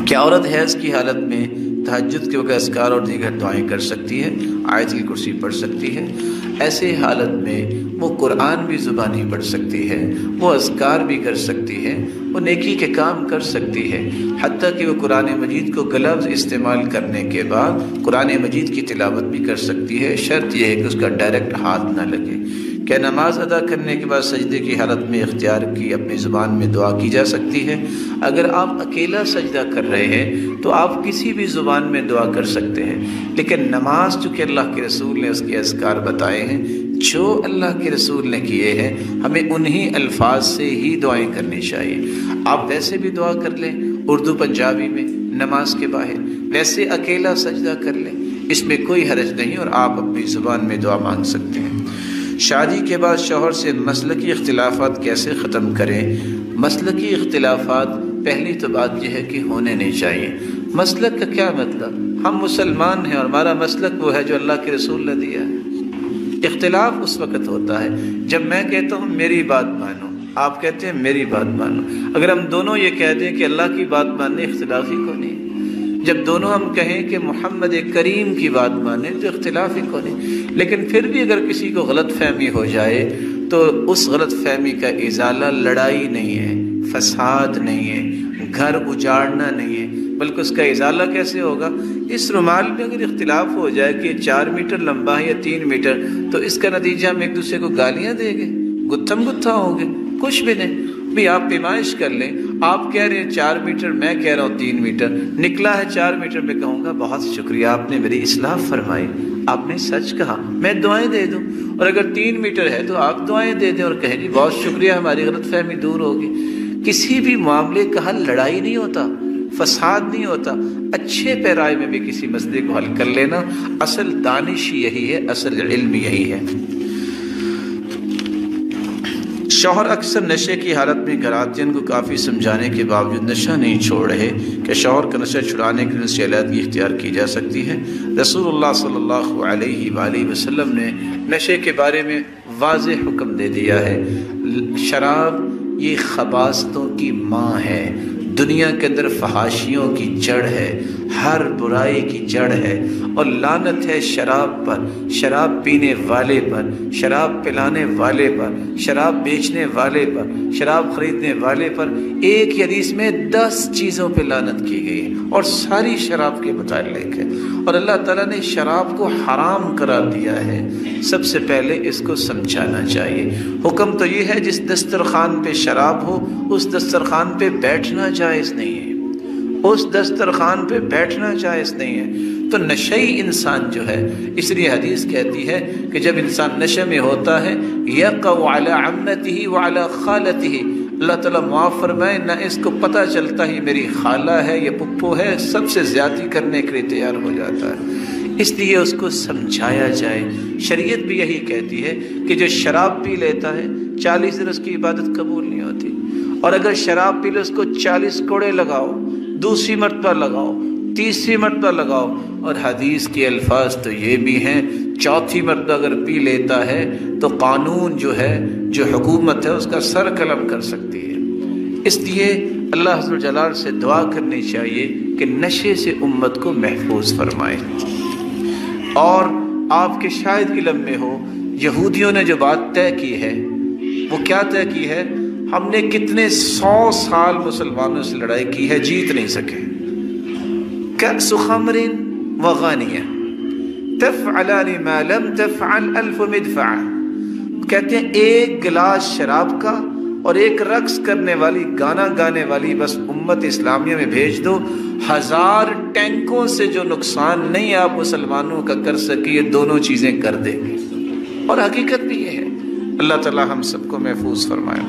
کیا عورت حیض کی حالت میں تہجد کے وقت اذکار اور دیگر دعائیں کر سکتی ہے؟ آیت الکرسی پڑھ سکتی ہے؟ ایسے حالت میں وہ قرآن بھی زبانی پڑھ سکتی ہے، وہ اذکار بھی کر سکتی ہے، وہ نیکی کے کام کر سکتی ہے، حتیٰ کہ وہ قرآن مجید کو گلفظ استعمال کرنے کے بعد قرآن مجید کی تلاوت بھی کر سکتی ہے۔ شرط یہ ہے کہ اس کا ڈائریکٹ ہاتھ نہ لگے۔ کیا نماز ادا کرنے کے بعد سجدے کی حالت میں اختیار کی اپنی زبان میں دعا کی جا سکتی ہے؟ اگر آپ اکیلا سجدہ کر رہے ہیں تو آپ کسی بھی زبان میں دعا کر سکتے ہیں، لیکن نماز چونکہ اللہ کے رسول نے اس کے اذکار بتائے ہیں، جو اللہ کے رسول نے کیے ہیں، ہمیں انہی الفاظ سے ہی دعائیں کرنی چاہیے۔ آپ ویسے بھی دعا کر لیں اردو پنجابی میں نماز کے باہر، ویسے اکیلا سجدہ کر لیں، اس میں کوئی حرج نہیں، اور آپ اپنی زبان میں دعا مانگ سکتے ہیں۔ شادی کے بعد شوہر سے مسلکی اختلافات کیسے ختم کریں؟ مسلکی اختلافات پہلی تو بات یہ ہے کہ ہونے نہیں چاہیے۔ مسلک کا کیا مطلب؟ ہم مسلمان ہیں اور ہمارا مسلک وہ ہے جو اللہ کے رسول نے دیا ہے۔ اختلاف اس وقت ہوتا ہے جب میں کہتا ہوں میری بات مانو، آپ کہتے ہیں میری بات مانو۔ اگر ہم دونوں یہ کہہ دیں کہ اللہ کی بات ماننے، اختلاف ہی کو نہیں۔ جب دونوں ہم کہیں کہ محمد کریم کی بات مانیں تو اختلاف ہی کو نہیں۔ لیکن پھر بھی اگر کسی کو غلط فہمی ہو جائے تو اس غلط فہمی کا ازالہ لڑائی نہیں ہے، فساد نہیں ہے، گھر اجاڑنا نہیں ہے، بلکہ اس کا ازالہ کیسے ہوگا؟ اس رومال میں اگر اختلاف ہو جائے کہ 4 میٹر لمبا ہے یا 3 میٹر، تو اس کا نتیجہ ہم ایک دوسرے کو گالیاں دیں گے، گتھم گتھا ہوں گے، کچھ بھی نہیں۔ بھی آپ پیمائش کر لیں، آپ کہہ رہے ہیں 4 میٹر، میں کہہ رہا ہوں 3 میٹر، نکلا ہے 4 میٹر، میں کہوں گا بہت شکریہ آپ نے میری اصلاح فرمائی، آپ نے سچ کہا، میں دعائیں دے دوں۔ اور اگر 3 میٹر ہے تو آپ دعائیں دے دیں اور کہیں جی بہت شکریہ، ہماری غلط فہمی دور ہوگی۔ کسی بھی معاملے کا حل لڑائی نہیں ہوتا، فساد نہیں ہوتا، اچھے پیرائے میں بھی کسی مسئلے کو حل کر لینا۔ اصل دانش یہی ہے، اصل علم یہی ہے۔ شوہر اکثر نشے کی حالت میں گھر آتے ہیں، ان کو کافی سمجھانے کے باوجود نشہ نہیں چھوڑ رہے، کہ شوہر کا نشہ چھڑانے کے لیے علیحدگی اختیار کی جا سکتی ہے؟ رسول اللہ صلی اللہ علیہ وآلہ وسلم نے نشے کے بارے میں واضح حکم دے دیا ہے۔ شراب یہ خباثتوں کی ماں ہے، دنیا کے اندر فحاشیوں کی جڑ ہے، ہر برائی کی جڑ ہے، اور لعنت ہے شراب پر، شراب پینے والے پر، شراب پلانے والے پر، شراب بیچنے والے پر، شراب خریدنے والے پر۔ ایک حدیث میں 10 چیزوں پہ لعنت کی گئی ہے اور ساری شراب کے متعلق ہے، اور اللہ تعالیٰ نے شراب کو حرام قرار دیا ہے۔ سب سے پہلے اس کو سمجھانا چاہیے۔ حکم تو یہ ہے جس دسترخوان پہ شراب ہو اس دسترخوان پہ بیٹھنا جائز نہیں ہے، اس دسترخوان پہ بیٹھنا جائز نہیں ہے۔ تو نشئی انسان جو ہے، اس لیے حدیث کہتی ہے کہ جب انسان نشے میں ہوتا ہے یقع علی عمتہ وعلی خالتہ، اللہ تعالیٰ معاف فرمائے، نہ اس کو پتہ چلتا ہی میری خالہ ہے یا پپھو ہے، سب سے زیادتی کرنے کے لیے تیار ہو جاتا ہے۔ اس لیے اس کو سمجھایا جائے۔ شریعت بھی یہی کہتی ہے کہ جو شراب پی لیتا ہے 40 دن اس کی عبادت قبول نہیں ہوتی، اور اگر شراب پی لے اس کو 40 کوڑے لگاؤ، دوسری مرتبہ لگاؤ، تیسری مرتبہ لگاؤ، اور حدیث کے الفاظ تو یہ بھی ہیں 4تھی مرتبہ اگر پی لیتا ہے تو قانون جو ہے، جو حکومت ہے، اس کا سر قلم کر سکتی ہے۔ اس لیے اللہ عز و جلال سے دعا کرنی چاہیے کہ نشے سے امت کو محفوظ فرمائے۔ اور آپ کے شاید علم میں ہو، یہودیوں نے جو بات طے کی ہے وہ کیا طے کی ہے؟ ہم نے کتنے 100 سال مسلمانوں سے لڑائی کی ہے، جیت نہیں سکے۔ کأس خمر وغانیہ تفعلان ما لم تفعل الف مدفع، کہتے ہیں ایک گلاس شراب کا اور ایک رقص کرنے والی، گانا گانے والی بس امت اسلامیہ میں بھیج دو، 1000 ٹینکوں سے جو نقصان نہیں آپ مسلمانوں کا کر سکے یہ دونوں چیزیں کر دیں گے۔ اور حقیقت بھی یہ ہے۔ اللہ تعالی ہم سب کو محفوظ فرمائے۔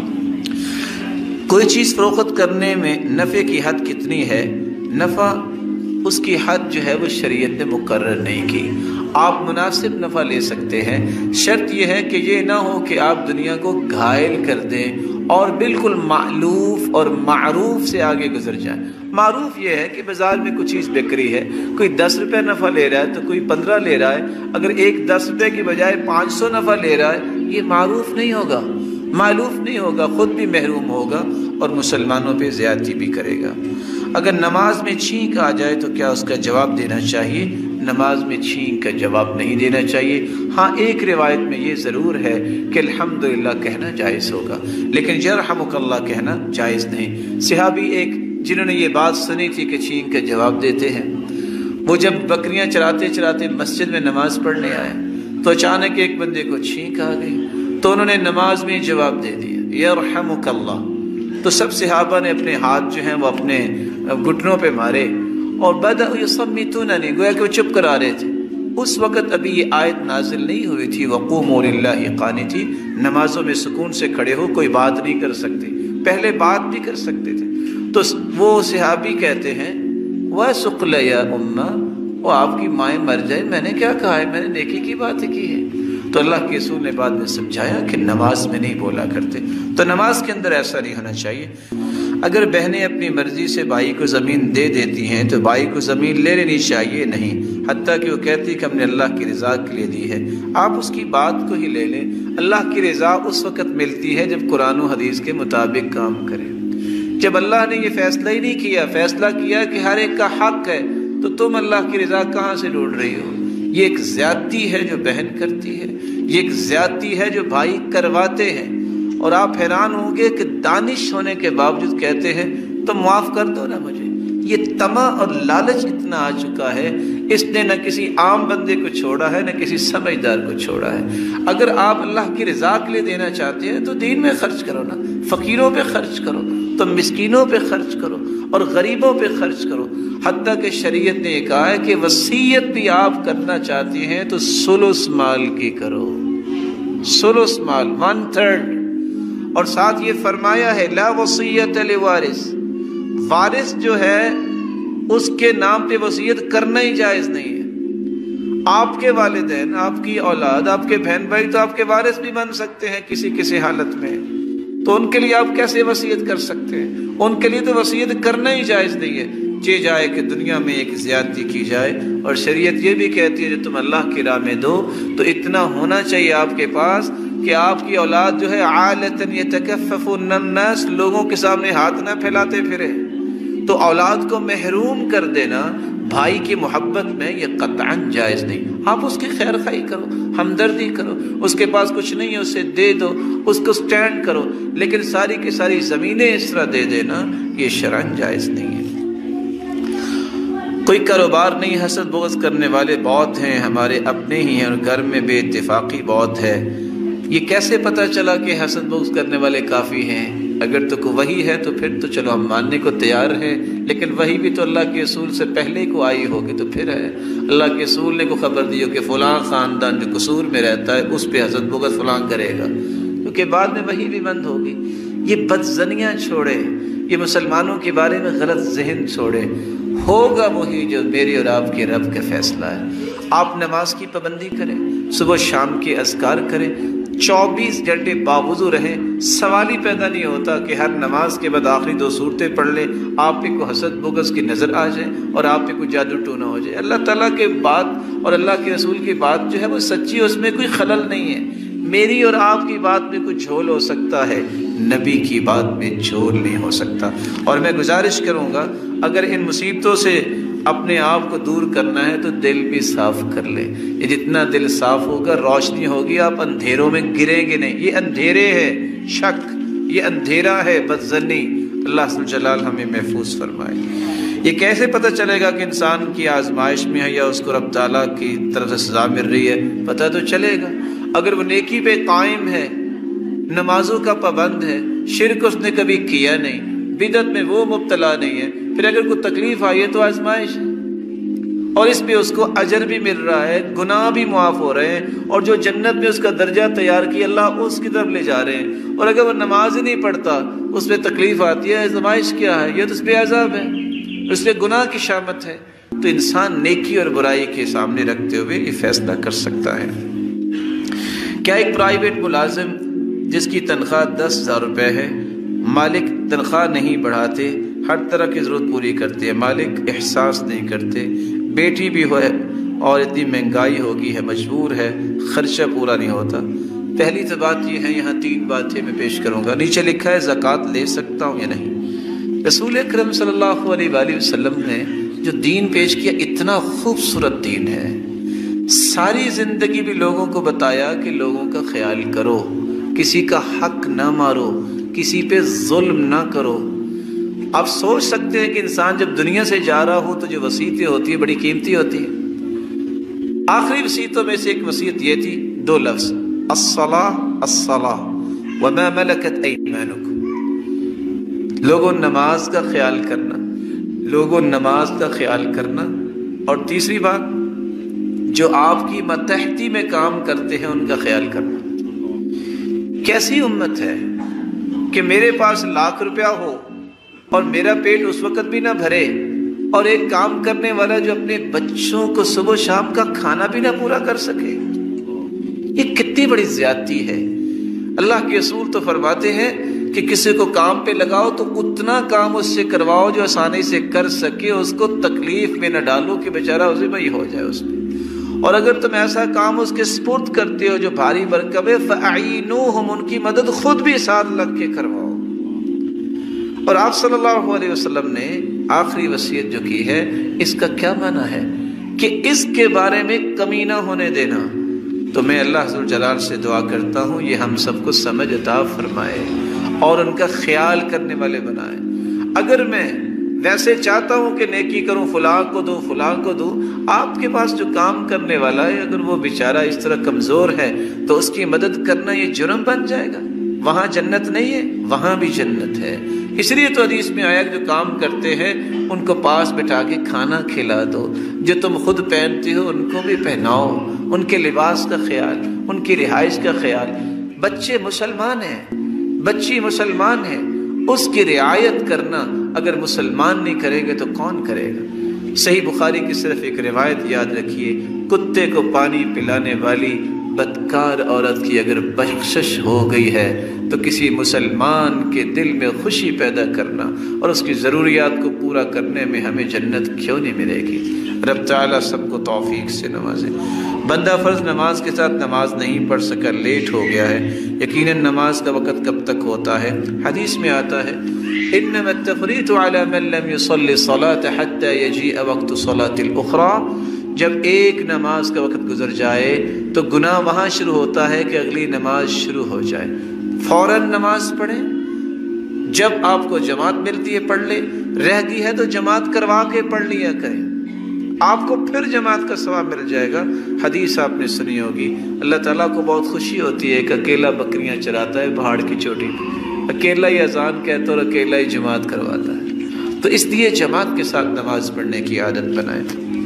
کوئی چیز فروخت کرنے میں نفع کی حد کتنی ہے؟ نفع اس کی حد جو ہے وہ شریعت نے مقرر نہیں کی۔ آپ مناسب نفع لے سکتے ہیں، شرط یہ ہے کہ یہ نہ ہو کہ آپ دنیا کو گھائل کر دیں اور بالکل مألوف اور معروف سے آگے گزر جائیں۔ معروف یہ ہے کہ بازار میں کوئی چیز بک رہی ہے، کوئی 10 روپے نفع لے رہا ہے تو کوئی 15 لے رہا ہے، اگر ایک 10 روپے کی بجائے 500 نفع لے رہا ہے، یہ معروف نہیں ہوگا، مألوف نہیں ہوگا، خود بھی محروم ہوگا اور مسلمانوں پہ زیادتی بھی کرے گا۔ اگر نماز میں چھینک آ جائے تو کیا اس کا جواب دینا چاہیے؟ نماز میں چھینک کا جواب نہیں دینا چاہیے۔ ہاں ایک روایت میں یہ ضرور ہے کہ الحمدللہ کہنا جائز ہوگا، لیکن یرحمک اللہ کہنا جائز نہیں۔ صحابی ایک جنہوں نے یہ بات سنی تھی کہ چھینک کا جواب دیتے ہیں، وہ جب بکریاں چراتے چراتے مسجد میں نماز پڑھنے آئے تو اچانک ایک بندے کو چھینک آ گئی، تو انہوں نے نماز میں جواب دے دیا یرحمک اللہ۔ تو سب صحابہ نے اپنے ہاتھ جو ہیں وہ اپنے گھٹنوں پہ مارے اور بدأوا یصمتوننی، گویا کہ وہ چپ کرا رہے تھے۔ اس وقت ابھی یہ آیت نازل نہیں ہوئی تھی وقوموا للہ قانتین، نمازوں میں سکون سے کھڑے ہو، کوئی بات نہیں کر سکتے، پہلے بات بھی کر سکتے تھے۔ تو وہ صحابی کہتے ہیں وَسُقْلَ يَا أُمَّا، وہ آپ کی مائیں مر جائے، میں نے کیا کہا ہے، میں نے نیکی کی باتیں کی ہے۔ تو اللہ کے رسول نے بعد میں سمجھایا کہ نماز میں نہیں بولا کرتے، تو نماز کے اندر ایسا نہیں ہونا چاہیے۔ اگر بہنیں اپنی مرضی سے بھائی کو زمین دے دیتی ہیں تو بھائی کو زمین لے لینی چاہیے نہیں، حتیٰ کہ وہ کہتی کہ ہم نے اللہ کی رضا کے لیے دی ہے، آپ اس کی بات کو ہی لے لیں۔ اللہ کی رضا اس وقت ملتی ہے جب قرآن و حدیث کے مطابق کام کریں۔ جب اللہ نے یہ فیصلہ ہی نہیں کیا، فیصلہ کیا کہ ہر ایک کا حق ہے، تو تم اللہ کی رضا کہاں سے ڈھونڈ رہی ہو؟ یہ ایک زیادتی ہے جو بہن کرتی ہے، یہ ایک زیادتی ہے جو بھائی کرواتے ہیں، اور آپ حیران ہوں گے کہ دانش ہونے کے باوجود کہتے ہیں تو معاف کر دو نا مجھے۔ یہ طمع اور لالچ اتنا آ چکا ہے، اس نے نہ کسی عام بندے کو چھوڑا ہے نہ کسی سمجھدار کو چھوڑا ہے۔ اگر آپ اللہ کی رضا کے لیے دینا چاہتے ہیں تو دین میں خرچ کرو نا، فقیروں پہ خرچ کرو، تو مسکینوں پہ خرچ کرو اور غریبوں پہ خرچ کرو۔ حتیٰ کہ شریعت نے یہ کہا ہے کہ وصیت بھی آپ کرنا چاہتے ہیں تو ثلث مال کی کرو، ثلث مال، 1/3۔ اور ساتھ یہ فرمایا ہے لا وصیت لوارث، وارث جو ہے اس کے نام پہ وصیت کرنا ہی جائز نہیں ہے۔ آپ کے والدین، آپ کی اولاد، آپ کے بہن بھائی تو آپ کے وارث بھی بن سکتے ہیں کسی حالت میں، تو ان کے لیے آپ کیسے وصیت کر سکتے ہیں؟ ان کے لیے تو وصیت کرنا ہی جائز نہیں ہے۔ چہ جائے کہ دنیا میں ایک زیادتی کی جائے، اور شریعت یہ بھی کہتی ہے جو تم اللہ کی راہ میں دو تو اتنا ہونا چاہیے آپ کے پاس کہ آپ کی اولاد جو ہے عالتاً یتکففن الناس، لوگوں کے سامنے ہاتھ نہ پھیلاتے پھرے۔ تو اولاد کو محروم کر دینا بھائی کی محبت میں یہ قطعاً جائز نہیں۔ آپ اس کی خیر خواہی کرو، ہمدردی کرو، اس کے پاس کچھ نہیں ہے اسے دے دو، اس کو سٹینڈ کرو، لیکن ساری کی ساری زمینیں اس طرح دے دینا یہ شرعاً جائز نہیں ہے۔ کوئی کاروبار نہیں، حسد بغض کرنے والے بہت ہیں، ہمارے اپنے ہی ہیں، اور گھر میں بے اتفاقی بہت ہے۔ یہ کیسے پتہ چلا کہ حسد بغض کرنے والے کافی ہیں؟ اگر تو وہی ہے تو پھر تو چلو ہم ماننے کو تیار ہیں، لیکن وہی بھی تو اللہ کے رسول سے پہلے کو آئی ہوگی تو پھر ہے۔ اللہ کے رسول نے کو خبر دی ہو کہ فلاں خاندان جو قصور میں رہتا ہے اس پہ حسد بغض فلاں کرے گا، کیونکہ بعد میں وہی بھی بند ہوگی۔ یہ بدظنیاں چھوڑے، یہ مسلمانوں کے بارے میں غلط ذہن چھوڑے، ہوگا وہی جو میرے اور آپ کے رب کا فیصلہ ہے۔ آپ نماز کی پابندی کریں، صبح شام کے اذکار کریں، 24 گھنٹے باوضو رہیں۔ سوال ہی پیدا نہیں ہوتا کہ ہر نماز کے بعد آخری 2 سورتیں پڑھ لیں، آپ پہ کوئی حسد بغض کی نظر آ جائے اور آپ پہ کوئی جادو ٹونا ہو جائے۔ اللہ تعالیٰ کے بات اور اللہ کے رسول کی بات جو ہے وہ سچی، اس میں کوئی خلل نہیں ہے۔ میری اور آپ کی بات میں کچھ جھول ہو سکتا ہے، نبی کی بات میں جھول نہیں ہو سکتا۔ اور میں گزارش کروں گا اگر ان مصیبتوں سے اپنے آپ کو دور کرنا ہے تو دل بھی صاف کر لے۔ یہ جتنا دل صاف ہوگا روشنی ہوگی، آپ اندھیروں میں گریں گے نہیں۔ یہ اندھیرے ہے شک، یہ اندھیرا ہے بدظنی۔ اللہ ذو الجلال ہمیں محفوظ فرمائے۔ یہ کیسے پتہ چلے گا کہ انسان کی آزمائش میں ہے یا اس کو رب تعالیٰ کی طرف سے سزا مل رہی ہے؟ پتہ تو چلے گا اگر وہ نیکی پہ قائم ہے، نمازوں کا پابند ہے، شرک اس نے کبھی کیا نہیں، بدعت میں وہ مبتلا نہیں ہے، پھر اگر کوئی تکلیف آئی ہے تو آزمائش ہے، اور اس پہ اس کو اجر بھی مل رہا ہے، گناہ بھی معاف ہو رہے ہیں، اور جو جنت میں اس کا درجہ تیار کیا اللہ اس کی طرف لے جا رہے ہیں۔ اور اگر وہ نماز ہی نہیں پڑھتا، اس پہ تکلیف آتی ہے، آزمائش کیا ہے؟ یہ تو اس پہ عذاب ہے، اس پہ گناہ کی شامت ہے۔ تو انسان نیکی اور برائی کے سامنے رکھتے ہوئے یہ فیصلہ کر سکتا ہے۔ کیا ایک پرائیویٹ ملازم جس کی تنخواہ 10,000 روپے ہے، مالک تنخواہ نہیں بڑھاتے، ہر طرح کی ضرورت پوری کرتے ہیں، مالک احساس نہیں کرتے، بیٹی بھی ہے اور اتنی مہنگائی ہوگی ہے، مجبور ہے، خرچہ پورا نہیں ہوتا؟ پہلی تو بات یہ ہے، یہاں 3 باتیں میں پیش کروں گا۔ نیچے لکھا ہے زکوٰۃ لے سکتا ہوں یا نہیں؟ رسول اکرم صلی اللہ علیہ وآلہ وسلم نے جو دین پیش کیا اتنا خوبصورت دین ہے. ساری زندگی بھی لوگوں کو بتایا کہ لوگوں کا خیال کرو، کسی کا حق نہ مارو، کسی پہ ظلم نہ کرو. آپ سوچ سکتے ہیں کہ انسان جب دنیا سے جا رہا ہو تو جو وصیتیں ہوتی ہیں بڑی قیمتی ہوتی ہیں. آخری وصیتوں میں سے ایک وصیت یہ تھی، 2 لفظ، الصلاۃ الصلاۃ وما ملکت ایمانکم. لوگوں نماز کا خیال کرنا، لوگوں نماز کا خیال کرنا. اور تیسری بات، جو آپ کی ماتحتی میں کام کرتے ہیں ان کا خیال کرنا. کیسی امت ہے کہ میرے پاس لاکھ روپیہ ہو اور میرا پیٹ اس وقت بھی نہ بھرے، اور ایک کام کرنے والا جو اپنے بچوں کو صبح و شام کا کھانا بھی نہ پورا کر سکے. یہ کتنی بڑی زیادتی ہے. اللہ کے رسول تو فرماتے ہیں کہ کسی کو کام پہ لگاؤ تو اتنا کام اس سے کرواؤ جو آسانی سے کر سکے، اس کو تکلیف میں نہ ڈالو کہ بیچارہ اسے بھائی ہو جائے اس میں. اور اگر تم ایسا کام اس کے سپرد کرتے ہو جو بھاری برکب ہے، فَأَعِينُوهُمْ، ان کی مدد خود بھی ساتھ لگ کے کرواؤ. اور آپ صلی اللہ علیہ وسلم نے آخری وصیت جو کی ہے، اس کا کیا معنی ہے کہ اس کے بارے میں کمی نہ ہونے دینا. تو میں اللہ ذوالجلال سے دعا کرتا ہوں یہ ہم سب کو سمجھ عطا فرمائے اور ان کا خیال کرنے والے بنائے. اگر میں ویسے چاہتا ہوں کہ نیکی کروں، فلاں کو دوں فلاں کو دوں، آپ کے پاس جو کام کرنے والا ہے اگر وہ بیچارہ اس طرح کمزور ہے تو اس کی مدد کرنا یہ جرم بن جائے گا. وہاں جنت نہیں ہے، وہاں بھی جنت ہے. اس لیے تو حدیث میں آیا کہ جو کام کرتے ہیں ان کو پاس بٹھا کے کھانا کھلا دو، جو تم خود پہنتے ہو ان کو بھی پہناؤ، ان کے لباس کا خیال، ان کی رہائش کا خیال. بچے مسلمان ہیں، بچی مسلمان ہے، اس کی رعایت کرنا اگر مسلمان نہیں کرے گا تو کون کرے گا. صحیح بخاری کی صرف ایک روایت یاد رکھیے، کتے کو پانی پلانے والی بدکار عورت کی اگر بخشش ہو گئی ہے تو کسی مسلمان کے دل میں خوشی پیدا کرنا اور اس کی ضروریات کو پورا کرنے میں ہمیں جنت کیوں نہیں ملے گی. رب تعالیٰ سب کو توفیق سے نوازے. بندہ فرض نماز کے ساتھ نماز نہیں پڑھ سکا، لیٹ ہو گیا ہے، یقیناً نماز کا وقت کب تک ہوتا ہے؟ حدیث میں آتا ہے انما التفریط علی من لم يصلي الصلاة حتى يجيء وقت الصلاة الاخرى. جب ایک نماز کا وقت گزر جائے تو گناہ وہاں شروع ہوتا ہے کہ اگلی نماز شروع ہو جائے. فوراً نماز پڑھیں، جب آپ کو جماعت ملتی ہے پڑھ لیں، رہ گئی ہے تو جماعت کروا کے پڑھ لیا کریں، آپ کو پھر جماعت کا ثواب مل جائے گا. حدیث آپ نے سنی ہوگی، اللہ تعالیٰ کو بہت خوشی ہوتی ہے کہ اکیلا بکریاں چراتا ہے پہاڑ کی چوٹی پہ، اکیلا ہی اذان کہتا اور اکیلا ہی جماعت کرواتا ہے. تو اس لیے جماعت کے ساتھ نماز پڑھنے کی عادت بنائیں.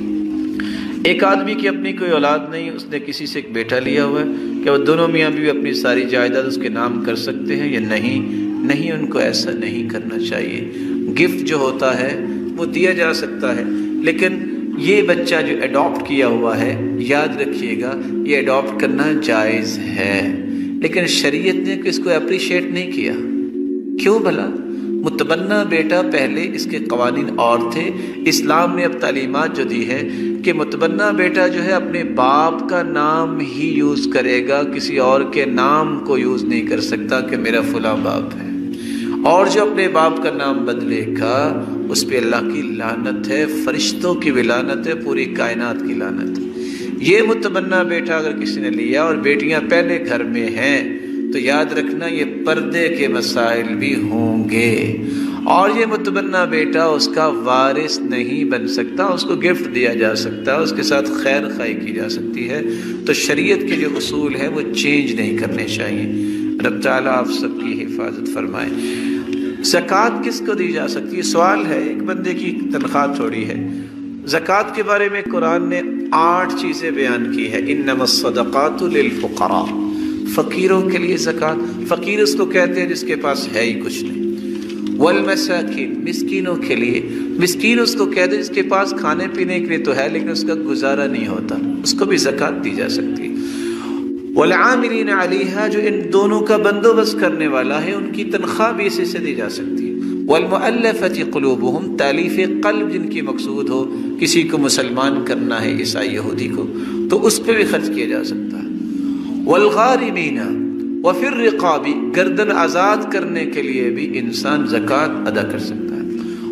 ایک آدمی کی اپنی کوئی اولاد نہیں، اس نے کسی سے ایک بیٹا لیا ہوا ہے، کہ وہ دونوں میاں بیوی اپنی ساری جائیداد اس کے نام کر سکتے ہیں یا نہیں؟ نہیں، ان کو ایسا نہیں کرنا چاہیے. گفٹ جو ہوتا ہے وہ دیا جا سکتا ہے، لیکن یہ بچہ جو اڈاپٹ کیا ہوا ہے، یاد رکھیے گا یہ اڈاپٹ کرنا جائز ہے، لیکن شریعت نے اس کو اپریشیٹ نہیں کیا. کیوں بھلا؟ متبنہ بیٹا پہلے اس کے قوانین اور تھے. اسلام نے اب تعلیمات جو دی ہے کہ متبنہ بیٹا جو ہے اپنے باپ کا نام ہی یوز کرے گا، کسی اور کے نام کو یوز نہیں کر سکتا کہ میرا فلاں باپ ہے. اور جو اپنے باپ کا نام بدلے گا اس پہ اللہ کی لعنت ہے، فرشتوں کی بھی لعنت ہے، پوری کائنات کی لعنت ہے. یہ متبنہ بیٹا اگر کسی نے لیا اور بیٹیاں پہلے گھر میں ہیں تو یاد رکھنا یہ پردے کے مسائل بھی ہوں گے، اور یہ متبنہ بیٹا اس کا وارث نہیں بن سکتا. اس کو گفٹ دیا جا سکتا ہے، اس کے ساتھ خیر خواہی کی جا سکتی ہے. تو شریعت کے جو اصول ہیں وہ چینج نہیں کرنے چاہیے. رب تعالیٰ آپ سب کی حفاظت فرمائے. زکوٰۃ کس کو دی جا سکتی ہے؟ سوال ہے. ایک بندے کی تنخواہ تھوڑی ہے، زکوٰۃ کے بارے میں قرآن نے 8 چیزیں بیان کی ہے. انما الصدقات للفقراء، فقیروں کے لیے زکوٰۃ. فقیر اس کو کہتے ہیں جس کے پاس ہے ہی کچھ نہیں. والمساکین، مسکینوں کے لیے. مسکین اس کو کہتے ہیں جس کے پاس کھانے پینے کے لیے تو ہے لیکن اس کا گزارا نہیں ہوتا، اس کو بھی زکوٰۃ دی جا سکتی ہے. والعاملین علیہا، جو ان دونوں کا بندوبست کرنے والا ہے ان کی تنخواہ بھی اسی سے دی جا سکتی ہے. والمؤلفۃ قلوبہم، تالیف قلب جن کی مقصود ہو، کسی کو مسلمان کرنا ہے عیسائی یہودی کو، تو اس پہ بھی خرچ کیا جا سکتا ہے. والغارمین وفی الرقاب، گردن آزاد کرنے کے لیے بھی انسان زکوٰۃ ادا کر سکتا ہے.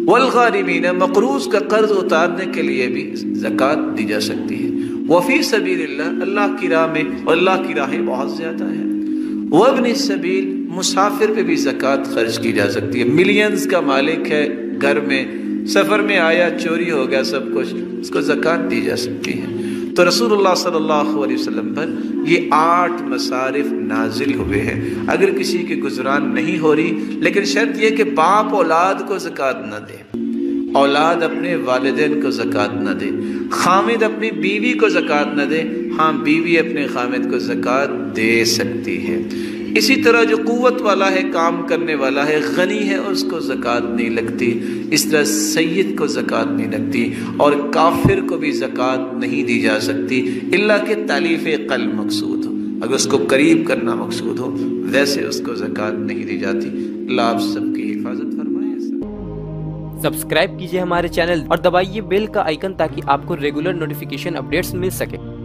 वलगारिमीन, मकरूज का कर्ज उतारने के लिए भी ज़कात दी जा सकती है। वफ़ी सबीलिल्लाह, अल्लाह की राह में, और अल्लाह की राहें बहुत ज़्यादा हैं। वब्नि सबील, मुसाफिर पे भी ज़कात खर्च की जा सकती है। मिलियंस का मालिक है, घर में सफ़र में आया, चोरी हो गया सब कुछ, उसको ज़कात दी जा सकती है। तो रसूलुल्लाह सल्लल्लाहु अलैहि वसल्लम पर ये 8 मसारिफ नाजिल हुए हैं। अगर किसी की गुजरान नहीं हो रही, लेकिन शर्त यह कि बाप औलाद को ज़कात न दे, औलाद अपने वालिदैन को ज़कात न दे, खामिद अपनी बीवी को ज़कात न दे, हाँ बीवी अपने खामिद को ज़कात दे सकती है। इसी तरह जो कुव्वत वाला है, काम करने वाला है, गनी है, उसको ज़कात नहीं लगती। इस तरह सैयद को ज़कात नहीं लगती, और काफिर को भी ज़कात नहीं दी जा सकती, इल्ला कि तालीफ़ क़ल्ब मकसूद हो, अगर उसको करीब करना मकसूद हो, वैसे उसको ज़कात नहीं दी जाती। अल्लाह आप सबकी हिफाजत फरमाए। सब्सक्राइब कीजिए हमारे चैनल और दबाइए बेल का आइकन ताकि आपको रेगुलर नोटिफिकेशन अपडेट्स मिल सके।